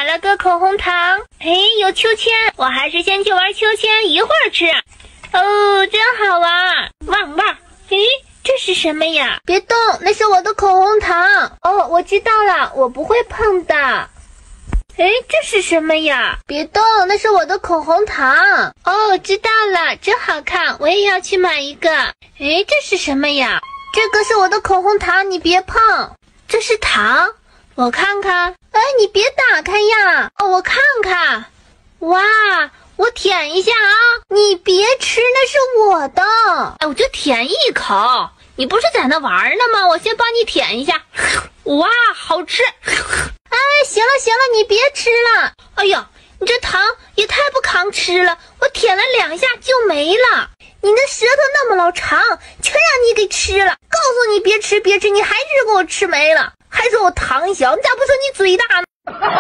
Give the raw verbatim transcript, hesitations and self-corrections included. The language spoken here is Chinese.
了个口红糖。哎，有秋千，我还是先去玩秋千，一会儿吃。哦，真好玩！汪汪！诶，这是什么呀？别动，那是我的口红糖。哦，我知道了，我不会碰的。诶，这是什么呀？别动，那是我的口红糖。哦，知道了，真好看，我也要去买一个。诶，这是什么呀？这个是我的口红糖，你别碰。这是糖，我看看。哎，你别打开呀！哦，我看看。哇，我舔一下啊！你别吃，那是我的。哎，我就舔一口。你不是在那玩呢吗？我先帮你舔一下。哇，好吃！哎，行了行了，你别吃了。哎呀，你这糖也太不抗吃了，我舔了两下就没了。你那舌头那么老长，全让你给吃了。告诉你别吃别吃，你还是给我吃没了，还说我糖小，你咋不说你嘴大呢？